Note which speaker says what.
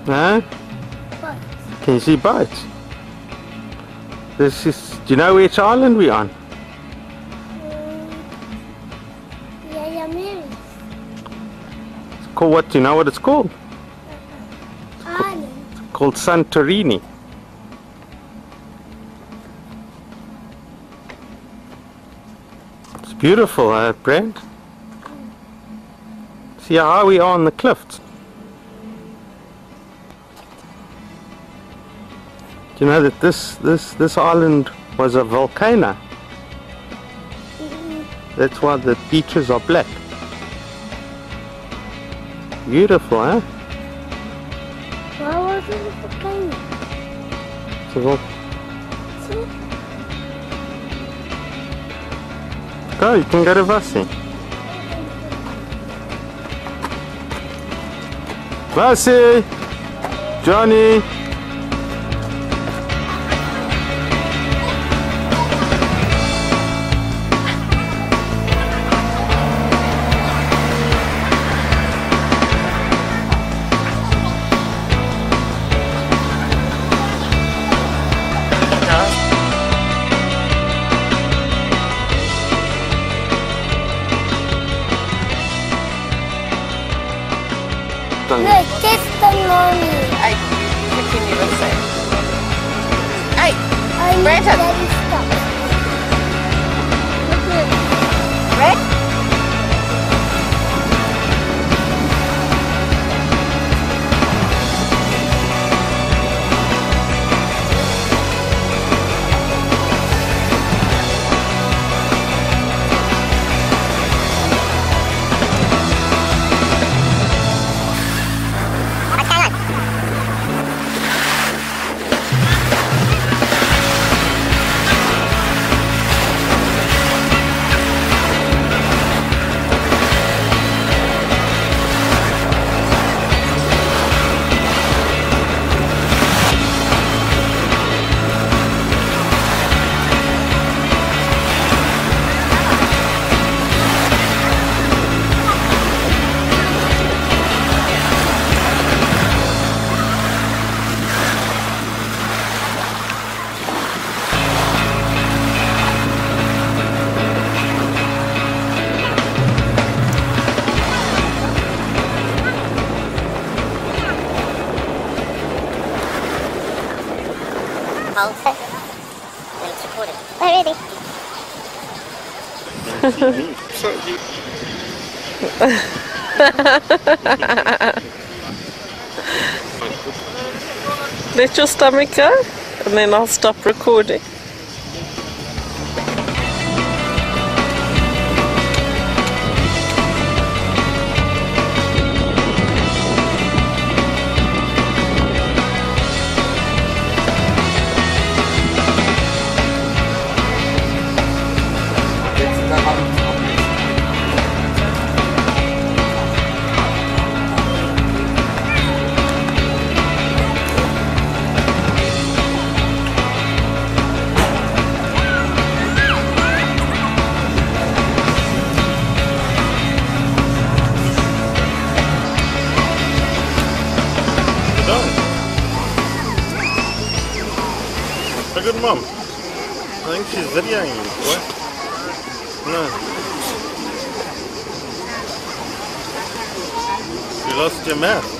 Speaker 1: Huh?
Speaker 2: Boats.
Speaker 1: Can you see boats? This is. Do you know which island we're on?
Speaker 2: Yaya Mary's
Speaker 1: It's called what? Do you know what it's called?
Speaker 2: island.
Speaker 1: It's called Santorini. It's beautiful, Brent. See how high we are on the cliffs. Do you know that this island was a volcano? That's why the beaches are black. Beautiful, huh?
Speaker 2: Why was it a volcano?
Speaker 1: It's a Go, you can go to Vasi. Vasi! Johnny!
Speaker 2: Look, testimony.
Speaker 3: Ay, continue to say. Ay,
Speaker 2: I need
Speaker 3: Brandon.
Speaker 2: that stuff.
Speaker 3: Red?
Speaker 2: It's recording. Already.
Speaker 3: Let your stomach go, and then I'll stop recording.
Speaker 1: Look at Mum. I think she's videoing you. What? No. You lost your map.